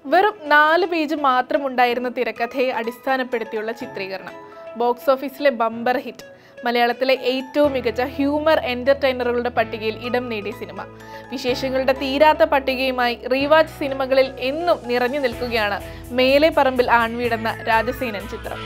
വെറും 4 പേജ് മാത്രമുണ്ടായിരുന്ന തിരക്കഥയെ അടിസ്ഥാനപ്പെടുത്തിയുള്ള ചിത്രീകരണം. ബോക്സ് ഓഫീസിലെ ബമ്പർ ഹിറ്റ്. മലയാളത്തിലെ ഏറ്റവും മികച്ച ഹ്യൂമർ എന്റർടൈനറുകളുടെ പട്ടികയിൽ ഇടം നേടിയ സിനിമ. വിശേഷങ്ങളുടെ തീരാത്ത പട്ടികയുമായി റീവാച്ച് സിനിമകളിൽ എന്നും നിറഞ്ഞു നിൽക്കുകയാണ് മേലെ പറമ്പിൽ ആൺവീടെന്ന രാജസേനൻ ചിത്രം.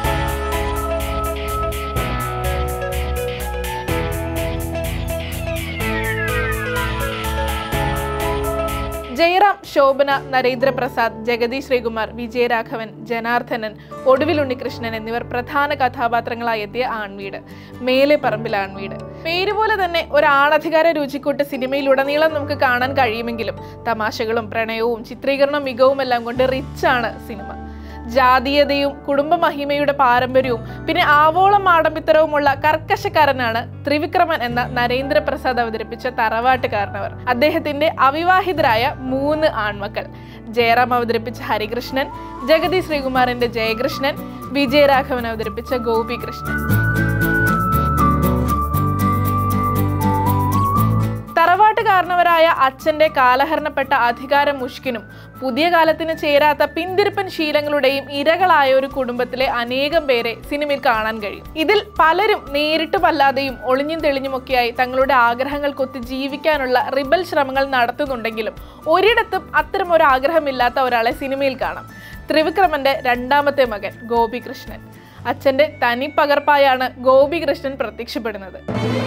ജയറാം, ശോഭന, നരേന്ദ്രപ്രസാദ്, ജഗതി ശ്രീകുമാർ, വിജയരാഘവൻ, ജനാർദ്ദനൻ, ഒടുവിൽ ഉണ്ണികൃഷ്ണൻ എന്നിവർ പ്രധാന കഥാപാത്രങ്ങളായി എത്തിയ ആൺവീട്, മേലെ പറമ്പിൽ ആൺവീട്. പേര് പോലെ തന്നെ ഒരു ആണധികാര രുചിക്കൂട്ട് സിനിമയിലുടനീളം നമുക്ക് കാണാൻ കഴിയുമെങ്കിലും തമാശകളും പ്രണയവും ചിത്രീകരണ മികവുമെല്ലാം കൊണ്ട് റിച്ചാണ് സിനിമ. ജാതീയതയും കുടുംബ മഹിമയുടെ പാരമ്പര്യവും പിന്നെ ആവോളം ആഡംബരവുമുള്ള കർക്കശക്കാരനാണ് ത്രിവിക്രമൻ എന്ന നരേന്ദ്രപ്രസാദ് അവതരിപ്പിച്ച തറവാട്ടുകാരനവർ. അദ്ദേഹത്തിന്റെ അവിവാഹിതരായ 3 ആൺമക്കൾ. ജയറാം അവതരിപ്പിച്ച ഹരികൃഷ്ണൻ, ജഗതി ശ്രീകുമാറിന്റെ ജയകൃഷ്ണൻ, വിജയരാഘവൻ അവതരിപ്പിച്ച ഗോപികൃഷ്ണൻ. തറവാട്ടുകാരനവരായ അച്ഛന്റെ കാലഹരണപ്പെട്ട അധികാര മുഷ്കിനും പുതിയ കാലത്തിന് ചേരാത്ത പിന്തിരിപ്പൻ ശീലങ്ങളുടെയും ഇരകളായ ഒരു കുടുംബത്തിലെ അനേകം പേരെ സിനിമയിൽ കാണാൻ കഴിയും. ഇതിൽ പലരും നേരിട്ടുമല്ലാതെയും ഒളിഞ്ഞും തെളിഞ്ഞുമൊക്കെയായി തങ്ങളുടെ ആഗ്രഹങ്ങൾക്കൊത്ത് ജീവിക്കാനുള്ള റിബൽ ശ്രമങ്ങൾ നടത്തുന്നുണ്ടെങ്കിലും ഒരിടത്തും അത്തരം ഒരു ആഗ്രഹമില്ലാത്ത ഒരാളെ സിനിമയിൽ കാണാം. ത്രിവിക്രമന്റെ 2ാമത്തെ മകൻ ഗോപികൃഷ്ണൻ. അച്ഛന്റെ തനി പകർപ്പായാണ് ഗോപികൃഷ്ണൻ പ്രത്യക്ഷപ്പെടുന്നത്.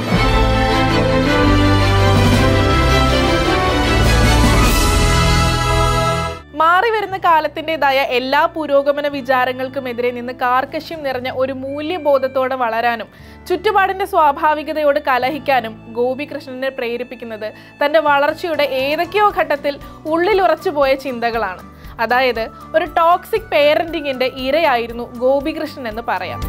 മാറി വരുന്ന കാലത്തിൻ്റെതായ എല്ലാ പുരോഗമന വിചാരങ്ങൾക്കുമെതിരെ നിന്ന് കാർക്കശ്യം നിറഞ്ഞ ഒരു മൂല്യബോധത്തോടെ വളരാനും ചുറ്റുപാടിന്റെ സ്വാഭാവികതയോട് കലഹിക്കാനും ഗോപികൃഷ്ണനെ പ്രേരിപ്പിക്കുന്നത് തൻ്റെ വളർച്ചയുടെ ഏതൊക്കെയോ ഘട്ടത്തിൽ ഉള്ളിലുറച്ചുപോയ ചിന്തകളാണ്. അതായത് ഒരു ടോക്സിക് പേരന്റിങ്ങിന്റെ ഇരയായിരുന്നു ഗോപികൃഷ്ണൻ എന്ന് പറയാം.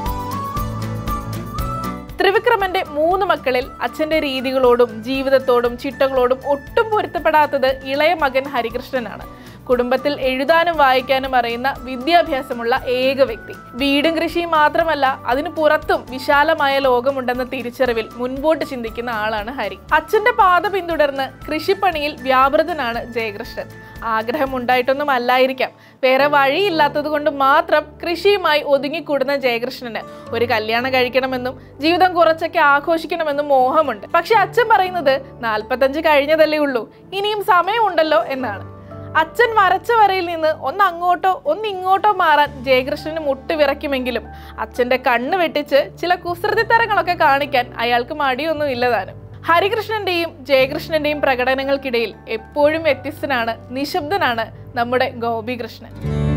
ത്രിവിക്രമന്റെ 3 മക്കളിൽ അച്ഛന്റെ രീതികളോടും ജീവിതത്തോടും ചിട്ടകളോടും ഒട്ടും പൊരുത്തപ്പെടാത്തത് ഇളയ മകൻ ഹരികൃഷ്ണനാണ്. കുടുംബത്തിൽ എഴുതാനും വായിക്കാനും അറിയുന്ന വിദ്യാഭ്യാസമുള്ള ഏക വ്യക്തി. വീടും കൃഷിയും മാത്രമല്ല അതിനു പുറത്തും വിശാലമായ ലോകമുണ്ടെന്ന തിരിച്ചറിവിൽ മുൻപോട്ട് ചിന്തിക്കുന്ന ആളാണ് ഹരി. അച്ഛന്റെ പാത പിന്തുടർന്ന് കൃഷിപ്പണിയിൽ വ്യാപൃതനാണ് ജയകൃഷ്ണൻ. ആഗ്രഹമുണ്ടായിട്ടൊന്നും അല്ലായിരിക്കാം, വേറെ വഴിയില്ലാത്തത് കൊണ്ട് മാത്രം കൃഷിയുമായി ഒതുങ്ങിക്കൂടുന്ന ജയകൃഷ്ണന് ഒരു കല്യാണം കഴിക്കണമെന്നും ജീവിതം കുറച്ചൊക്കെ ആഘോഷിക്കണമെന്നും മോഹമുണ്ട്. പക്ഷെ അച്ഛൻ പറയുന്നത് 45 കഴിഞ്ഞതല്ലേ ഉള്ളൂ, ഇനിയും സമയമുണ്ടല്ലോ എന്നാണ്. അച്ഛൻ വരച്ച വരയിൽ നിന്ന് ഒന്ന് അങ്ങോട്ടോ ഒന്ന് ഇങ്ങോട്ടോ മാറാൻ ജയകൃഷ്ണന് മുട്ടുവിറയ്ക്കുമെങ്കിലും അച്ഛൻ്റെ കണ്ണ് വെട്ടിച്ച് ചില കുസൃതിത്തരങ്ങളൊക്കെ കാണിക്കാൻ അയാൾക്ക് മടിയൊന്നും ഇല്ലതാനും. ഹരികൃഷ്ണന്റെയും ജയകൃഷ്ണന്റെയും പ്രകടനങ്ങൾക്കിടയിൽ എപ്പോഴും വ്യത്യസ്തനാണ്, നിശബ്ദനാണ് നമ്മുടെ ഗോപികൃഷ്ണൻ.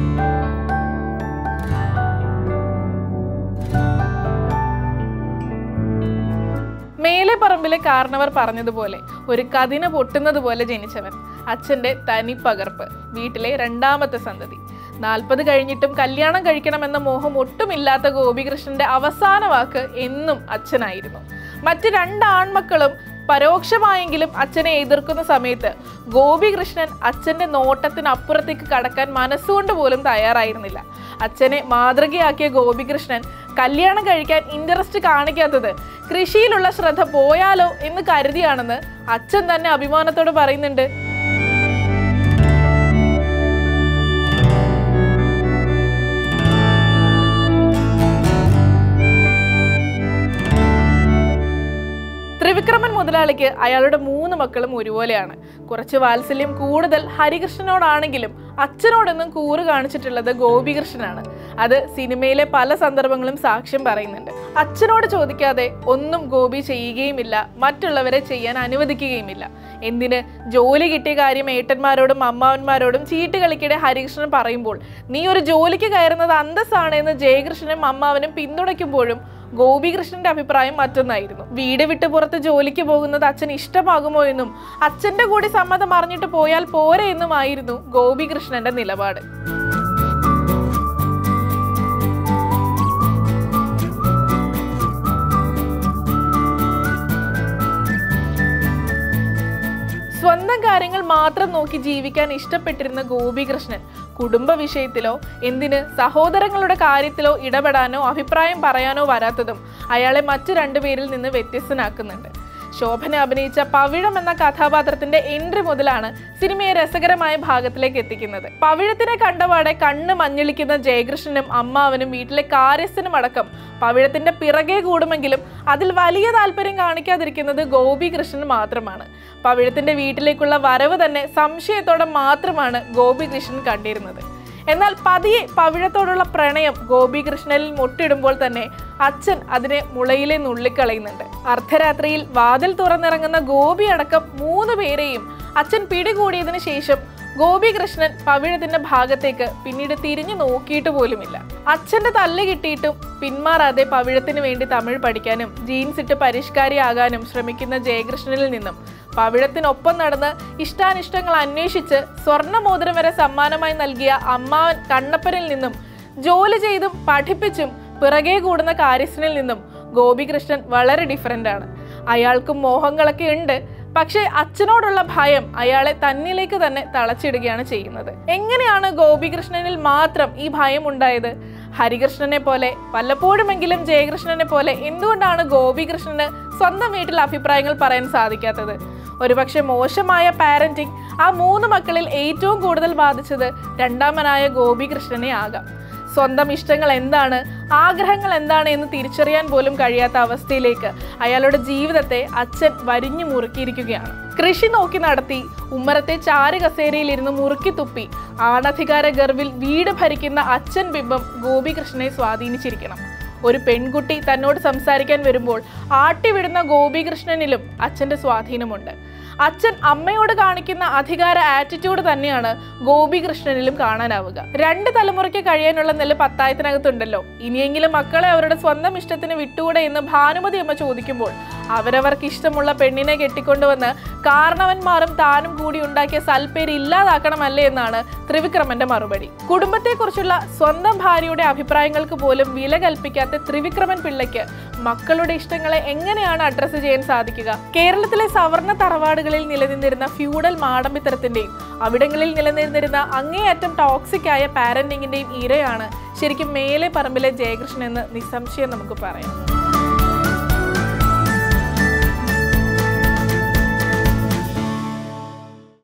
മേലെ പറമ്പിലെ കാരണവർ പറഞ്ഞതുപോലെ ഒരു കതിന പൊട്ടുന്നത് പോലെ ജനിച്ചവൻ. അച്ഛൻ്റെ തനി പകർപ്പ്, വീട്ടിലെ 2ാമത്തെ സന്തതി. 40 കഴിഞ്ഞിട്ടും കല്യാണം കഴിക്കണമെന്ന മോഹം ഒട്ടുമില്ലാത്ത ഗോപികൃഷ്ണന്റെ അവസാന വാക്ക് എന്നും അച്ഛനായിരുന്നു. മറ്റ് 2 ആൺമക്കളും പരോക്ഷമായെങ്കിലും അച്ഛനെ എതിർക്കുന്ന സമയത്ത് ഗോപികൃഷ്ണൻ അച്ഛൻ്റെ നോട്ടത്തിനപ്പുറത്തേക്ക് കടക്കാൻ മനസ്സുകൊണ്ട് പോലും തയ്യാറായിരുന്നില്ല. അച്ഛനെ മാതൃകയാക്കിയ ഗോപികൃഷ്ണൻ കല്യാണം കഴിക്കാൻ ഇൻട്രസ്റ്റ് കാണിക്കാത്തത് കൃഷിയിലുള്ള ശ്രദ്ധ പോയാലോ എന്ന് കരുതിയാണെന്ന് അച്ഛൻ തന്നെ അഭിമാനത്തോടെ പറയുന്നുണ്ട്. ത്രിവിക്രമൻ മുതലാളിക്ക് അയാളുടെ 3 മക്കളും ഒരുപോലെയാണ്. കുറച്ച് വാത്സല്യം കൂടുതൽ ഹരികൃഷ്ണനോടാണെങ്കിലും അച്ഛനോടൊന്നും കൂറ് കാണിച്ചിട്ടുള്ളത് ഗോപികൃഷ്ണനാണ്. അത് സിനിമയിലെ പല സന്ദർഭങ്ങളും സാക്ഷ്യം പറയുന്നുണ്ട്. അച്ഛനോട് ചോദിക്കാതെ ഒന്നും ഗോപി ചെയ്യുകയുമില്ല, മറ്റുള്ളവരെ ചെയ്യാൻ അനുവദിക്കുകയുമില്ല. എന്തിന്, ജോലി കിട്ടിയ കാര്യം ഏട്ടന്മാരോടും അമ്മാവന്മാരോടും ചീട്ട് കളിക്കിടെ ഹരികൃഷ്ണൻ പറയുമ്പോൾ നീ ഒരു ജോലിക്ക് കയറുന്നത് അന്തസ്സാണ് എന്ന് ജയകൃഷ്ണനും അമ്മാവനും പിന്തുണയ്ക്കുമ്പോഴും ഗോപികൃഷ്ണന്റെ അഭിപ്രായം മറ്റൊന്നായിരുന്നു. വീട് വിട്ട് പുറത്ത് ജോലിക്ക് പോകുന്നത് അച്ഛൻ ഇഷ്ടമാകുമോ എന്നും അച്ഛന്റെ കൂടി സമ്മതം അറിഞ്ഞിട്ട് പോയാൽ പോരെ എന്നുമായിരുന്നു ഗോപികൃഷ്ണന്റെ നിലപാട്. സ്വന്തം കാര്യങ്ങൾ മാത്രം നോക്കി ജീവിക്കാൻ ഇഷ്ടപ്പെട്ടിരുന്ന ഗോപികൃഷ്ണൻ കുടുംബ വിഷയത്തിലോ എന്തിന് സഹോദരങ്ങളുടെ കാര്യത്തിലോ ഇടപെടാനോ അഭിപ്രായം പറയാനോ വരാത്തതും അയാളെ മറ്റു 2 പേരിൽ നിന്ന് വ്യത്യസ്തനാക്കുന്നുണ്ട്. ശോഭന അഭിനയിച്ച പവിഴം എന്ന കഥാപാത്രത്തിന്റെ എൻട്രി മുതലാണ് സിനിമയെ രസകരമായ ഭാഗത്തിലേക്ക് എത്തിക്കുന്നത്. പവിഴത്തിനെ കണ്ടപാടെ കണ്ണ് മഞ്ഞളിക്കുന്ന ജയകൃഷ്ണനും അമ്മാവനും വീട്ടിലെ കാര്യസ്ഥനും അടക്കം പവിഴത്തിന്റെ പിറകെ കൂടുമെങ്കിലും അതിൽ വലിയ താല്പര്യം കാണിക്കാതിരിക്കുന്നത് ഗോപികൃഷ്ണൻ മാത്രമാണ്. പവിഴത്തിന്റെ വീട്ടിലേക്കുള്ള വരവ് തന്നെ സംശയത്തോടെ മാത്രമാണ് ഗോപികൃഷ്ണൻ കണ്ടിരുന്നത്. എന്നാൽ പതിയെ പവിഴത്തോടുള്ള പ്രണയം ഗോപികൃഷ്ണനിൽ മുട്ടിടുമ്പോൾ തന്നെ അച്ഛൻ അതിനെ മുളയിലെ നുള്ളിക്കളയുന്നുണ്ട്. അർദ്ധരാത്രിയിൽ വാതിൽ തുറന്നിറങ്ങുന്ന ഗോപി അടക്കം 3 പേരെയും അച്ഛൻ പിടികൂടിയതിനു ശേഷം ഗോപികൃഷ്ണൻ പവിഴത്തിന്റെ ഭാഗത്തേക്ക് പിന്നീട് തിരിഞ്ഞു നോക്കിയിട്ട് പോലുമില്ല. അച്ഛന്റെ തല്ല് കിട്ടിയിട്ടും പിന്മാറാതെ പവിഴത്തിന് വേണ്ടി തമിഴ് പഠിക്കാനും ജീൻസ് ഇട്ട് പരിഷ്കാരിയാകാനും ശ്രമിക്കുന്ന ജയകൃഷ്ണനിൽ നിന്നും പവിഴത്തിനൊപ്പം നടന്ന് ഇഷ്ടാനിഷ്ടങ്ങൾ അന്വേഷിച്ച് സ്വർണ്ണമോതിരം വരെ സമ്മാനമായി നൽകിയ അമ്മാവൻ കണ്ണപ്പനിൽ നിന്നും ജോലി ചെയ്തും പഠിപ്പിച്ചും പിറകെ കൂടുന്ന കാര്യസ്ഥനിൽ നിന്നും ഗോപികൃഷ്ണൻ വളരെ ഡിഫറൻ്റ് ആണ്. അയാൾക്കും മോഹങ്ങളൊക്കെ ഉണ്ട്, പക്ഷേ അച്ഛനോടുള്ള ഭയം അയാളെ തന്നിലേക്ക് തന്നെ തളച്ചിടുകയാണ് ചെയ്യുന്നത്. എങ്ങനെയാണ് ഗോപികൃഷ്ണനിൽ മാത്രം ഈ ഭയം ഉണ്ടായത്? ഹരികൃഷ്ണനെ പോലെ വല്ലപ്പോഴുമെങ്കിലും ജയകൃഷ്ണനെ പോലെ എന്തുകൊണ്ടാണ് ഗോപികൃഷ്ണന് സ്വന്തം വീട്ടിൽ അഭിപ്രായങ്ങൾ പറയാൻ സാധിക്കാത്തത്? ഒരുപക്ഷെ മോശമായ പാരന്റിങ് ആ 3 മക്കളിൽ ഏറ്റവും കൂടുതൽ ബാധിച്ചത് രണ്ടാമനായ ഗോപികൃഷ്ണനെ ആകാം. സ്വന്തം ഇഷ്ടങ്ങൾ എന്താണ്, ആഗ്രഹങ്ങൾ എന്താണ് എന്ന് തിരിച്ചറിയാൻ പോലും കഴിയാത്ത അവസ്ഥയിലേക്ക് അയാളുടെ ജീവിതത്തെ അച്ഛൻ വരിഞ്ഞു മുറുക്കിയിരിക്കുകയാണ്. കൃഷി നോക്കി നടത്തി ഉമ്മറത്തെ ചാരു കസേരയിലിരുന്ന് മുറുക്കി തുപ്പി ആണധികാര ഗർവിൽ വീട് ഭരിക്കുന്ന അച്ഛൻ ബിംബം ഗോപികൃഷ്ണനെ സ്വാധീനിച്ചിരിക്കണം. ഒരു പെൺകുട്ടി തന്നോട് സംസാരിക്കാൻ വരുമ്പോൾ ആട്ടിവിടുന്ന ഗോപികൃഷ്ണനിലും അച്ഛൻ്റെ സ്വാധീനമുണ്ട്. അച്ഛൻ അമ്മയോട് കാണിക്കുന്ന അധികാര ആറ്റിറ്റ്യൂഡ് തന്നെയാണ് ഗോപികൃഷ്ണനിലും കാണാനാവുക. 2 തലമുറയ്ക്ക് കഴിയാനുള്ള നെല്ല് പത്തായത്തിനകത്തുണ്ടല്ലോ, ഇനിയെങ്കിലും മക്കളെ അവരുടെ സ്വന്തം ഇഷ്ടത്തിന് വിട്ടുകൂടെ എന്ന് ഭാനുമതി അമ്മ ചോദിക്കുമ്പോൾ അവരവർക്ക് ഇഷ്ടമുള്ള പെണ്ണിനെ കെട്ടിക്കൊണ്ടുവന്ന് കാരണവന്മാരും താനും കൂടി ഉണ്ടാക്കിയ സൽപ്പേര് ഇല്ലാതാക്കണമല്ലേ എന്നാണ് ത്രിവിക്രമന്റെ മറുപടി. കുടുംബത്തെക്കുറിച്ചുള്ള സ്വന്തം ഭാര്യയുടെ അഭിപ്രായങ്ങൾക്ക് പോലും വില കൽപ്പിക്കാത്ത ത്രിവിക്രമൻ പിള്ളയ്ക്ക് മക്കളുടെ ഇഷ്ടങ്ങളെ എങ്ങനെയാണ് അഡ്രസ്സ് ചെയ്യാൻ സാധിക്കുക? കേരളത്തിലെ സവർണ തറവാടുകളിൽ നിലനിന്നിരുന്ന ഫ്യൂഡൽ മാടമ്പിത്തരത്തിന്റെയും അവിടങ്ങളിൽ നിലനിന്നിരുന്ന അങ്ങേയറ്റം ടോക്സിക് ആയ പാരന്റിങ്ങിന്റെയും ഇരയാണ് ശരിക്കും മേലെ പറമ്പിലെ ജയകൃഷ്ണൻ എന്ന് നിസ്സംശയം നമുക്ക് പറയാം.